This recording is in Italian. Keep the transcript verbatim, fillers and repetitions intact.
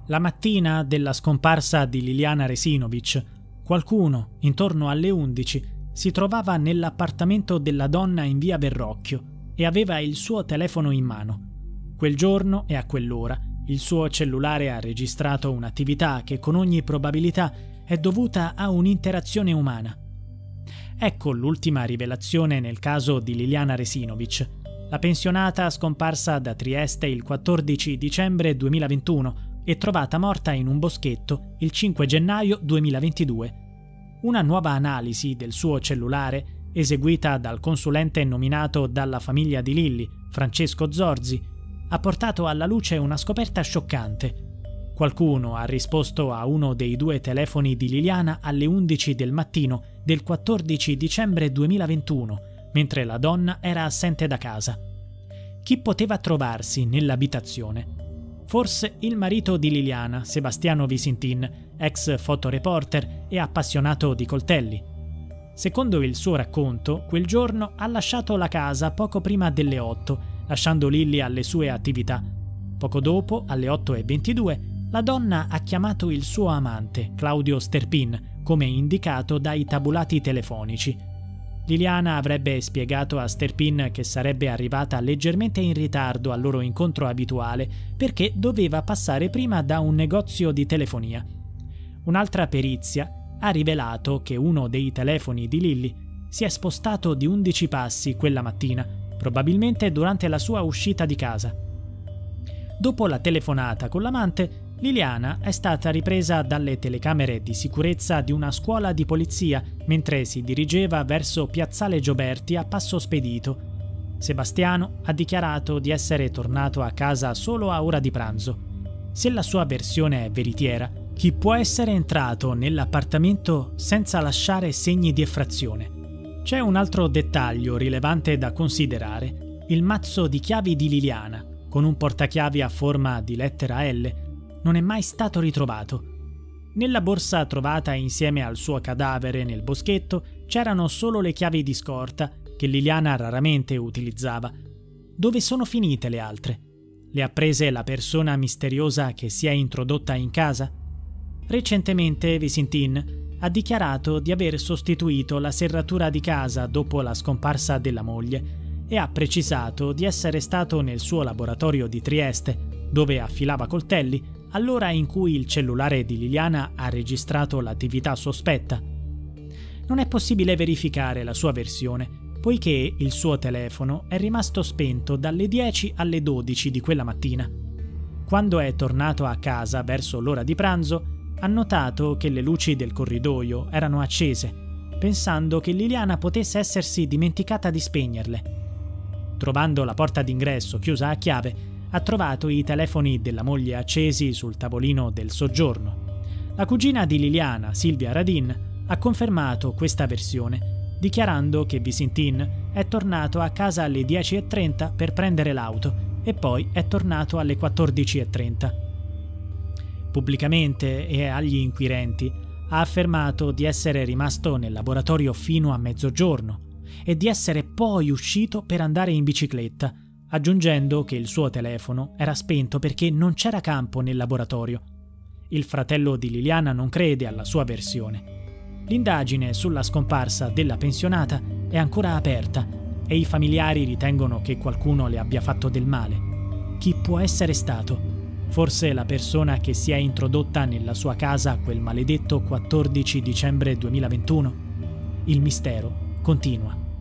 La mattina della scomparsa di Liliana Resinovic, qualcuno, intorno alle undici, si trovava nell'appartamento della donna in via Verrocchio e aveva il suo telefono in mano. Quel giorno e a quell'ora il suo cellulare ha registrato un'attività che con ogni probabilità è dovuta a un'interazione umana. Ecco l'ultima rivelazione nel caso di Liliana Resinovic, la pensionata scomparsa da Trieste il quattordici dicembre duemilaventuno e trovata morta in un boschetto il cinque gennaio duemilaventidue. Una nuova analisi del suo cellulare, eseguita dal consulente nominato dalla famiglia di Lilli, Francesco Zorzi, ha portato alla luce una scoperta scioccante. Qualcuno ha risposto a uno dei due telefoni di Liliana alle undici del mattino del quattordici dicembre duemilaventuno, mentre la donna era assente da casa. Chi poteva trovarsi nell'abitazione? Forse il marito di Liliana, Sebastiano Visintin, ex fotoreporter e appassionato di coltelli. Secondo il suo racconto, quel giorno ha lasciato la casa poco prima delle otto, lasciando Lilli alle sue attività. Poco dopo, alle otto e ventidue, la donna ha chiamato il suo amante, Claudio Sterpin, come indicato dai tabulati telefonici. Liliana avrebbe spiegato a Sterpin che sarebbe arrivata leggermente in ritardo al loro incontro abituale perché doveva passare prima da un negozio di telefonia. Un'altra perizia ha rivelato che uno dei telefoni di Lilli si è spostato di undici passi quella mattina, probabilmente durante la sua uscita di casa. Dopo la telefonata con l'amante, Liliana è stata ripresa dalle telecamere di sicurezza di una scuola di polizia mentre si dirigeva verso Piazzale Gioberti a passo spedito. Sebastiano ha dichiarato di essere tornato a casa solo a ora di pranzo. Se la sua versione è veritiera, chi può essere entrato nell'appartamento senza lasciare segni di effrazione? C'è un altro dettaglio rilevante da considerare: il mazzo di chiavi di Liliana, con un portachiavi a forma di lettera L, non è mai stato ritrovato. Nella borsa trovata insieme al suo cadavere nel boschetto c'erano solo le chiavi di scorta che Liliana raramente utilizzava. Dove sono finite le altre? Le ha prese la persona misteriosa che si è introdotta in casa? Recentemente Visintin ha dichiarato di aver sostituito la serratura di casa dopo la scomparsa della moglie e ha precisato di essere stato nel suo laboratorio di Trieste, dove affilava coltelli, all'ora in cui il cellulare di Liliana ha registrato l'attività sospetta. Non è possibile verificare la sua versione, poiché il suo telefono è rimasto spento dalle dieci alle dodici di quella mattina. Quando è tornato a casa verso l'ora di pranzo, ha notato che le luci del corridoio erano accese, pensando che Liliana potesse essersi dimenticata di spegnerle. Trovando la porta d'ingresso chiusa a chiave, ha trovato i telefoni della moglie accesi sul tavolino del soggiorno. La cugina di Liliana, Silvia Radin, ha confermato questa versione, dichiarando che Visintin è tornato a casa alle dieci e trenta per prendere l'auto e poi è tornato alle quattordici e trenta. Pubblicamente e agli inquirenti ha affermato di essere rimasto nel laboratorio fino a mezzogiorno e di essere poi uscito per andare in bicicletta, aggiungendo che il suo telefono era spento perché non c'era campo nel laboratorio. Il fratello di Liliana non crede alla sua versione. L'indagine sulla scomparsa della pensionata è ancora aperta e i familiari ritengono che qualcuno le abbia fatto del male. Chi può essere stato? Forse la persona che si è introdotta nella sua casa quel maledetto quattordici dicembre duemilaventuno? Il mistero continua.